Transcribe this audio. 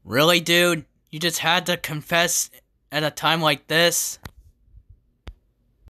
Really, dude? You just had to confess at a time like this?